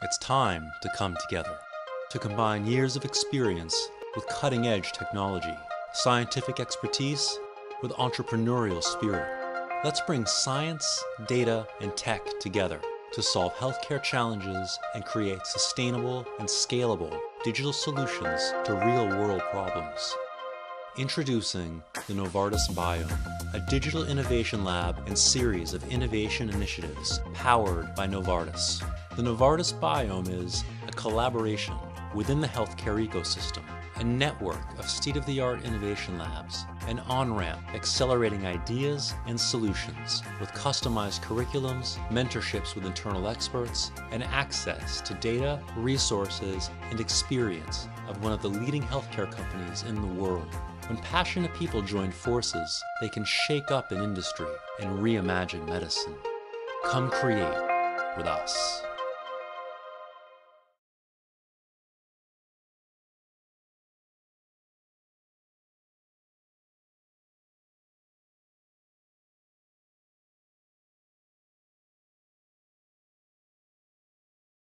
It's time to come together, to combine years of experience with cutting-edge technology, scientific expertise with entrepreneurial spirit. Let's bring science, data, and tech together to solve healthcare challenges and create sustainable and scalable digital solutions to real-world problems. Introducing the Novartis Biome, a digital innovation lab and series of innovation initiatives powered by Novartis. The Novartis Biome is a collaboration within the healthcare ecosystem, a network of state-of-the-art innovation labs, an on-ramp accelerating ideas and solutions with customized curriculums, mentorships with internal experts, and access to data, resources, and experience of one of the leading healthcare companies in the world. When passionate people join forces, they can shake up an industry and reimagine medicine. Come create with us.